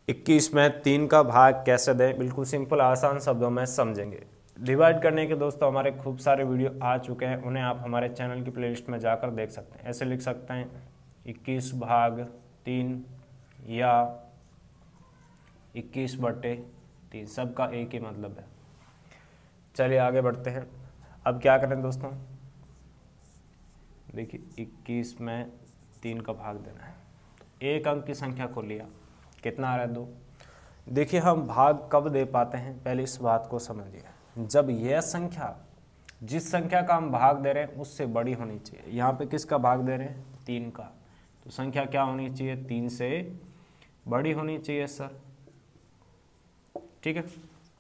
21 में 3 का भाग कैसे दें, बिल्कुल सिंपल आसान शब्दों में समझेंगे। डिवाइड करने के दोस्तों हमारे खूब सारे वीडियो आ चुके हैं, उन्हें आप हमारे चैनल की प्लेलिस्ट में जाकर देख सकते हैं। ऐसे लिख सकते हैं 21/3 या 21/3, सबका एक ही मतलब है। चलिए आगे बढ़ते हैं। अब क्या करें दोस्तों, देखिए 21 में 3 का भाग देना है, तो एक अंक की संख्या को लिया, कितना आ रहा है 2। देखिए हम भाग कब दे पाते हैं, पहले इस बात को समझिए। जब यह संख्या, जिस संख्या का हम भाग दे रहे हैं उससे बड़ी होनी चाहिए। यहाँ पे किसका भाग दे रहे हैं, 3 का, तो संख्या क्या होनी चाहिए, 3 से बड़ी होनी चाहिए सर, ठीक है।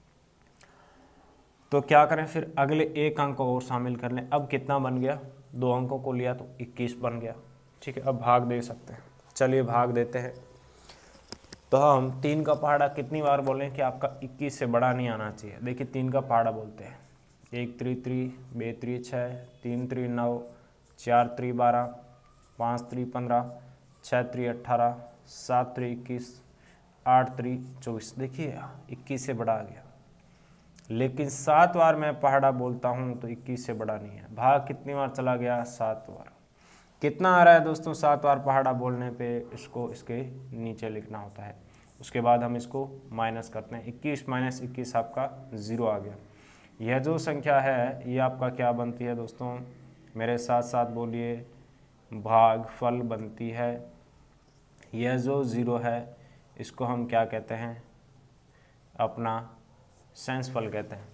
तो क्या करें फिर, अगले एक अंक को और शामिल कर लें। अब कितना बन गया, 2 अंकों को लिया तो 21 बन गया, ठीक है। अब भाग दे सकते हैं, चलिए भाग देते हैं। तो हम 3 का पहाड़ा कितनी बार बोलें कि आपका 21 से बड़ा नहीं आना चाहिए। देखिए 3 का पहाड़ा बोलते हैं, 1 3 3, 2 3 6, 3 3 9, 4 3 12, 5 3 15, 6 3 18, 7 3 21, 8 3 24। देखिए 21 से बड़ा आ गया, लेकिन 7 बार मैं पहाड़ा बोलता हूँ तो 21 से बड़ा नहीं है। भाग कितनी बार चला गया, 7 बार। कितना आ रहा है दोस्तों, 7 बार पहाड़ा बोलने पे इसको इसके नीचे लिखना होता है, उसके बाद हम इसको माइनस करते हैं। 21 - 21 आपका 0 आ गया। यह जो संख्या है ये आपका क्या बनती है दोस्तों, मेरे साथ साथ बोलिए, भागफल बनती है। यह जो 0 है इसको हम क्या कहते हैं, अपना सेंसफल कहते हैं।